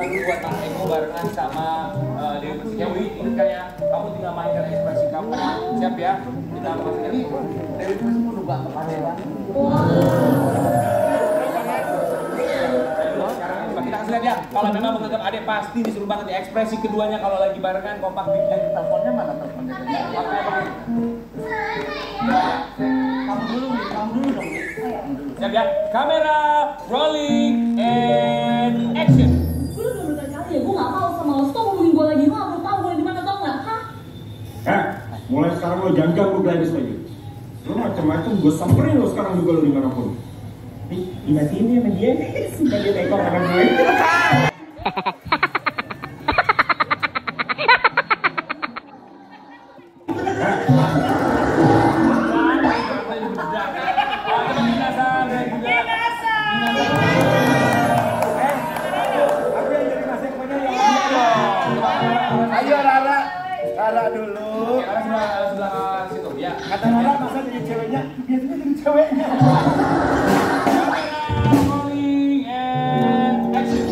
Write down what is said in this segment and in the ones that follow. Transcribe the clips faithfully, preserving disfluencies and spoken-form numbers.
kesempatan dulu buat Mas Eko barengan sama uh, Dewi Persik. Ya Wi, ingat kan ya, kamu tinggal mainkan ekspresi kamu. Siap ya? Kita masuk ini. Dewi Persik pun lupa kepada ya. Kita kasih lihat ya, kalau memang menganggap adek pasti disuruh banget ya ekspresi keduanya kalau lagi barengan kompak bikin. Teleponnya mana teleponnya? Kamu dulu nih, kamu dulu dong. Siap ya, kamera rolling and action. Gue udah berkali-kali ya, gue gak mau sama lo. Stop ngomongin gue lagi, lo gak perlu tau gue di mana tau gak? Hah? Eh, mulai sekarang lo jangan ganggu Gladys lagi. Lo macam-macam gue samperin lo sekarang juga lo dimanapun. Nih, dimatiin ya sama dia nih, sumpah dia tekor sama gue. Ayo Rara, Rara dulu. Karena sebelah sebelah situ ya. Kata Rara masa jadi ceweknya, biasanya jadi ceweknya. Rolling and action.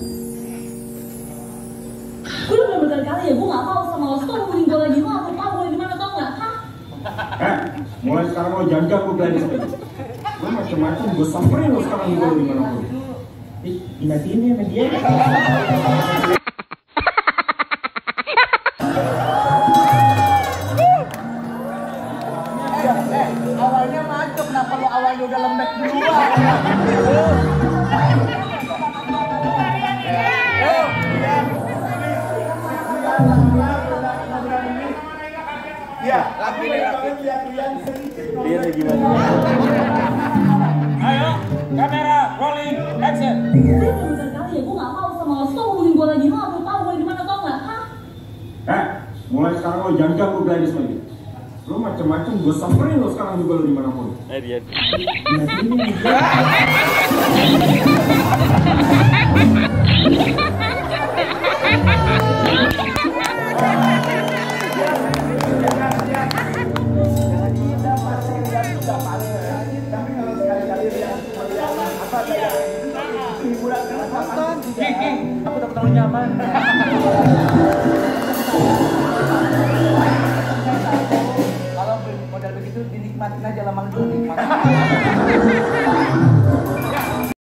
Gue udah berkali-kali ya, gue gak mau sama lo. Stop ngomongin gue lagi, lo gak perlu tau gue di mana tau gak? Hah? Eh, mulai sekarang lo jangan ganggu Gladys lagi. Lo macam-macam gue samperin lo sekarang juga lo dimanapun. Nih, dimatiin ya sama dia. Eh, awalnya macet, kenapa lo awalnya udah lembek duluan? Iya, lagi nih, lagi. Lihat gimana? Ayo, kamera rolling action. Gue udah berkali-kali ya, gue gak mau sama lo. Stop ngomongin gue lagi, lo gak perlu tau gue di mana tau gak? Hah? Eh, mulai sekarang lo jangan ganggu Gladys lagi. Lo macam-macam gue samperin lo sekarang juga lo dimanapun. Eh dia. Aku tak terlalu nyaman. Kalau model begitu dinikmatin aja lama dulu nikmat.